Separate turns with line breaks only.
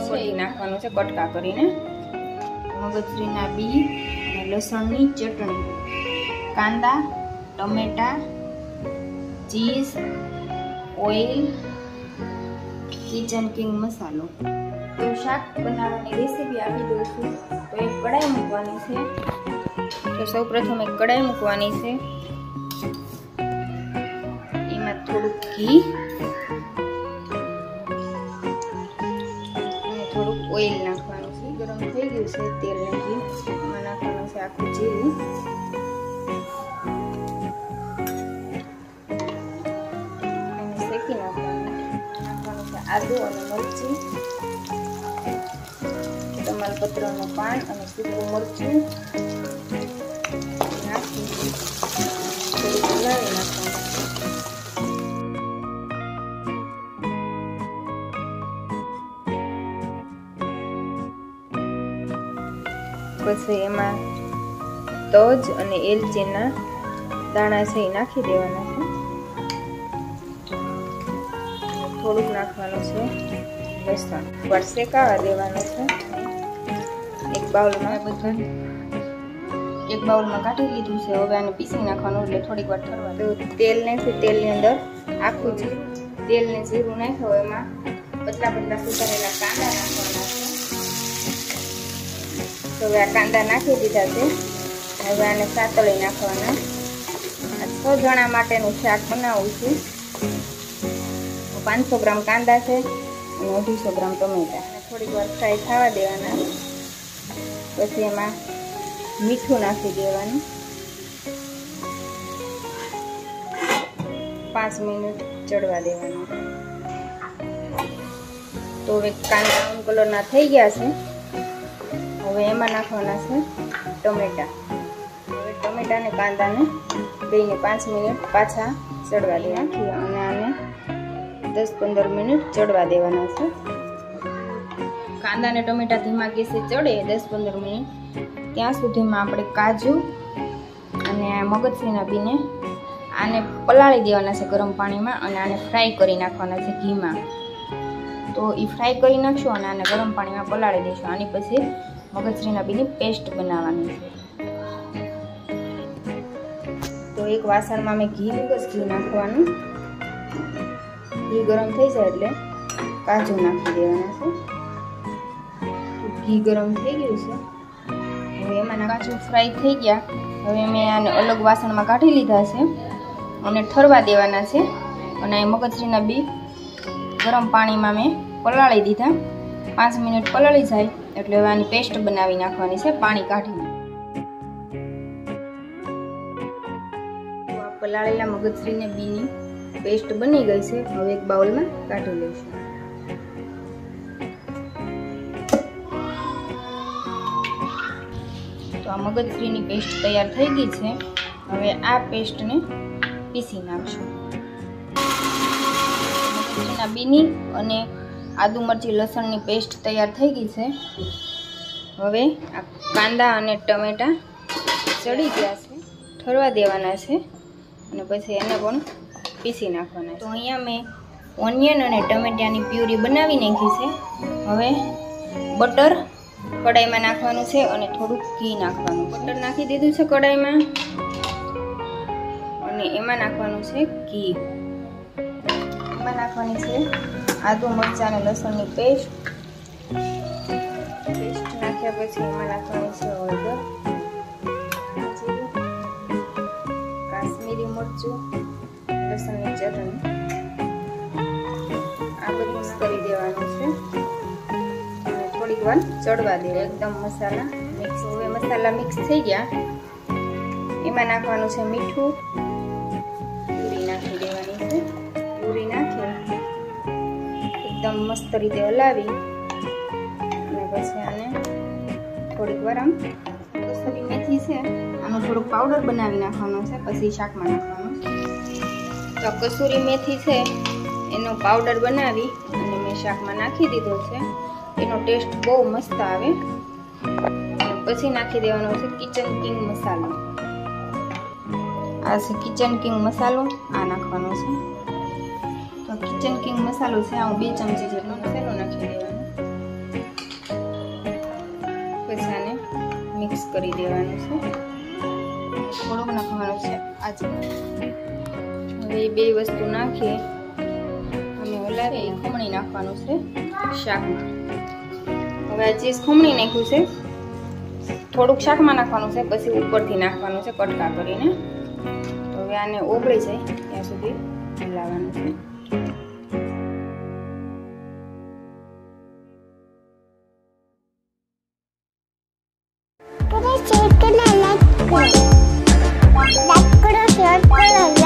છે એ નાખવાનું છે કટકા કરીને. મગજરીના બી અને લસણની ચટણી, કાંદા, ટમેટા, ચીઝ, ઓઇલ, કિચન કિંગ મસાલો. તો શાક બનાવવાની રેસીપી આપી દઉં છું. તો એક કઢાઈ મૂકવાની છે. તો સૌપ્રથમ એક કઢાઈ મૂકવાની છે. એમાં થોડુંક ઘી અને થોડુંક ઓઇલ નાખવાનું છે. ગરમ થઈ ગયું છે તેલ ને ઘી. એમાં નાખવાનું છે આખું જીરું, એને શેકી નાખવાનું છે આદુ અને મરચું, તમાલપત્રનું પાન અને સૂકું મરચું નાખી થોડું હલાવી નાખવાનું. પછી એમાં તજ અને એલચીના દાણા છે એ નાખી દેવાના છે. થોડુંક નાખવાનું છે લસણ, પર શેકાવા દેવાનું છે. એક બાઉલમાં કાઢી લીધું છે. હવે આને પીસી નાખવાનું, એટલે થોડીક વાર ઠરવા દો. તેલ નાખી, તેલની અંદર આખું તેલને જીરું નાખ્યું. એમાં પતલા પતલા સુધારેલા કાંદા નાખવાના છે. તો હવે આ કાંદા નાખી દીધા છે. હવે આને સાતળી નાખવાના. આ 6 જણા માટેનું શાક બનાવવું છે. 500 ગ્રામ કાંદા છે અને 250 ગ્રામ ટમેટા. થોડીક વાર ફ્રાય થવા દેવાના. પછી એમાં મીઠું નાખી દેવાનું. 5 મિનિટ ચડવા દેવાનું. તો હવે કાંદા બ્રાઉન કલરના થઈ ગયા છે. હવે એમાં નાખવાના છે ટમેટા. હવે ટમેટા અને કાંદાને બેને 5 મિનિટ પાછા ચડવા દેવાના અને આને 10-15 મિનિટ ચડવા દેવાના છે. કાંદા અને ટમેટા ધીમા ગેસે ચડે 10-15 મિનિટ, ત્યાં સુધીમાં આપણે કાજુ અને મગજરીના બીને આને પલાળી દેવાના છે ગરમ પાણીમાં અને આને ફ્રાય કરી નાખવાના છે ઘીમાં. તો એ ફ્રાય કરી નાખશું અને આને ગરમ પાણીમાં પલાળી દઈશું. આની પછી મગજરીના બીની પેસ્ટ બનાવવાની છે. તો એક વાસણમાં મેં ઘી નાખવાનું. ઘી ગરમ થઈ જાય એટલે કાજુ નાખી દેવાના છે. ઘી ગરમ થઈ ગયું છે. હવે એમાં કાજુ ફ્રાય થઈ ગયા. હવે મેં આને અલગ વાસણમાં કાઢી લીધા છે અને ઠરવા દેવાના છે. અને મગજરીના બી ગરમ પાણીમાં મેં પલાળી દીધા. 5 મિનિટ પલાળી જાય એટલે હવે આની પેસ્ટ બનાવી નાખવાની છે પાણી કાઢીને. પલાળેલા મગજરીને બીની પેસ્ટ બની ગઈ છે. હવે એક બાઉલમાં કાઢી લઈશું. તો આ મગજરીની પેસ્ટ તૈયાર થઈ ગઈ છે. હવે આ પેસ્ટને પીસી નાખશું. મગજરીના બીની અને આદુ મરચી લસણની પેસ્ટ તૈયાર થઈ ગઈ છે. હવે આ કાંદા અને ટમેટા ચડી ગયા છે, ઠરવા દેવાના છે અને પછી એને પણ પીસી નાખવાના. તો અહીંયા મેં ઓનિયન અને ટમેટાની પ્યુરી બનાવી નાખી છે. હવે બટર કડાઈમાં નાખવાનું છે અને થોડુંક ઘી નાખવાનું. બટર નાખી દીધું છે કડાઈમાં અને એમાં નાખવાનું છે ઘી. એમાં નાખવાની છે આદુ મરચાં અને લસણની પેસ્ટ નાખ્યા પછી એમાં નાખવાની છે હળદર, કાશ્મીરી મરચું, લસણની ચટણી. આ બધું મિક્સ કરી દેવાનું છે અને થોડીક વાર ચડવા દેવા. એકદમ મસાલા મિક્સ. હવે મસાલા મિક્સ થઈ ગયા. એમાં નાખવાનું છે મીઠું. પૂરી નાખી દેવાની છે. પૂરી નાખી એકદમ મસ્ત રીતે હલાવી અને પછી આને થોડીક વાર આમ કસૂરી મેથી છે આનું થોડુંક પાવડર બનાવી નાખવાનો છે, પછી શાકમાં નાખવાનું. તો કસૂરી મેથી છે એનો પાવડર બનાવી અને મેં શાકમાં નાખી દીધો છે. એનો ટેસ્ટ બહુ મસ્ત આવે. અને પછી નાખી દેવાનો છે કિચન કિંગ મસાલો. આ છે કિચન કિંગ મસાલો, આ નાખવાનો છે. તો કિચન કિંગ મસાલો છે આ હું 2 ચમચી જેટલો મસાલો નાખી દેવાનો. મિક્સ કરી દેવાનું છે, થોડુંક નાખવાનું છે આજે. હવે એ બે વસ્તુ નાખી અને હલાવી ખમણી નાખવાનું છે શાકમાં. હવે આ ચીઝ ખમણી નાખ્યું છે, થોડુંક શાકમાં નાખવાનું છે, પછી ઉપરથી નાખવાનું છે કટકા કરીને. તો હવે આને ઓગળી જાય ત્યાં સુધી હલાવવાનું છે.
Like, share,